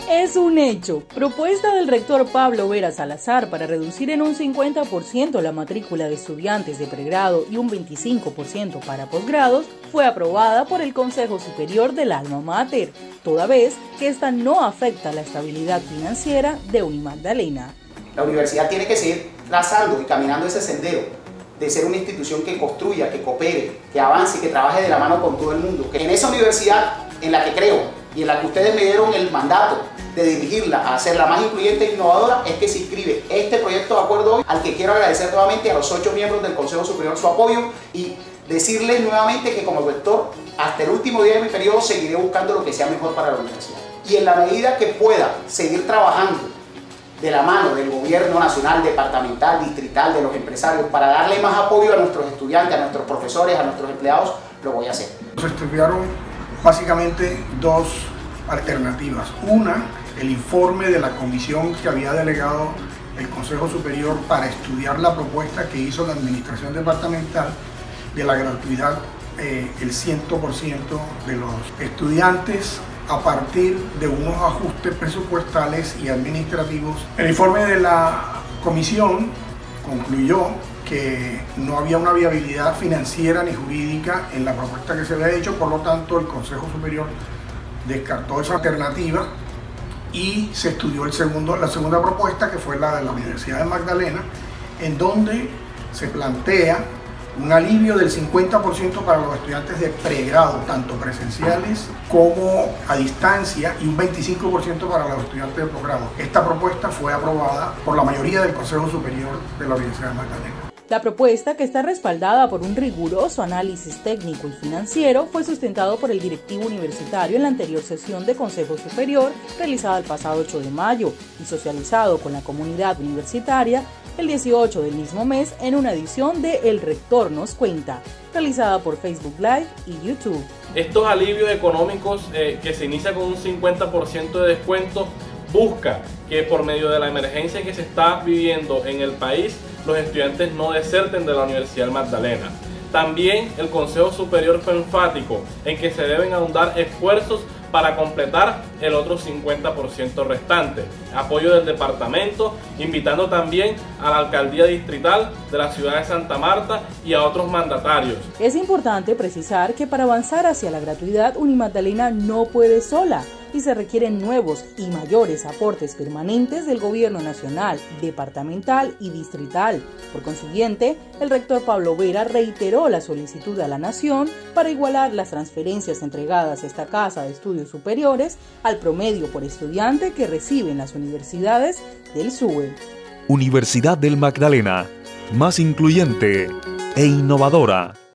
Es un hecho. Propuesta del rector Pablo Vera Salazar para reducir en un 50% la matrícula de estudiantes de pregrado y un 25% para posgrados fue aprobada por el Consejo Superior del Alma Mater, toda vez que esta no afecta la estabilidad financiera de Unimagdalena. La universidad tiene que seguir trazando y caminando ese sendero de ser una institución que construya, que coopere, que avance y que trabaje de la mano con todo el mundo. Que en esa universidad en la que creo y en la que ustedes me dieron el mandato de dirigirla a ser la más incluyente e innovadora, es que se inscribe este proyecto de acuerdo hoy, al que quiero agradecer nuevamente a los 8 miembros del Consejo Superior su apoyo y decirles nuevamente que como rector, hasta el último día de mi periodo, seguiré buscando lo que sea mejor para la universidad. Y en la medida que pueda seguir trabajando de la mano del gobierno nacional, departamental, distrital, de los empresarios, para darle más apoyo a nuestros estudiantes, a nuestros profesores, a nuestros empleados, lo voy a hacer. Se estudiaron básicamente dos alternativas. Una, el informe de la comisión que había delegado el Consejo Superior para estudiar la propuesta que hizo la administración departamental de la gratuidad, el 100% de los estudiantes a partir de unos ajustes presupuestales y administrativos. El informe de la comisión concluyó que no había una viabilidad financiera ni jurídica en la propuesta que se había hecho, por lo tanto el Consejo Superior descartó esa alternativa y se estudió la segunda propuesta, que fue la de la Universidad de Magdalena, en donde se plantea un alivio del 50% para los estudiantes de pregrado, tanto presenciales como a distancia, y un 25% para los estudiantes de posgrado. Esta propuesta fue aprobada por la mayoría del Consejo Superior de la Universidad de Magdalena. La propuesta, que está respaldada por un riguroso análisis técnico y financiero, fue sustentado por el directivo universitario en la anterior sesión de Consejo Superior realizada el pasado 8 de mayo y socializado con la comunidad universitaria el 18 del mismo mes en una edición de El Rector Nos Cuenta, realizada por Facebook Live y YouTube. Estos alivios económicos que se inicia con un 50% de descuento busca que por medio de la emergencia que se está viviendo en el país, los estudiantes no deserten de la Universidad del Magdalena. También el Consejo Superior fue enfático en que se deben ahondar esfuerzos para completar el otro 50% restante. Apoyo del departamento, invitando también a la alcaldía distrital de la ciudad de Santa Marta y a otros mandatarios. Es importante precisar que para avanzar hacia la gratuidad, Unimagdalena no puede sola y se requieren nuevos y mayores aportes permanentes del gobierno nacional, departamental y distrital. Por consiguiente, el rector Pablo Vera reiteró la solicitud a la Nación para igualar las transferencias entregadas a esta casa de estudios superiores al promedio por estudiante que reciben las universidades del SUE. Universidad del Magdalena, más incluyente e innovadora.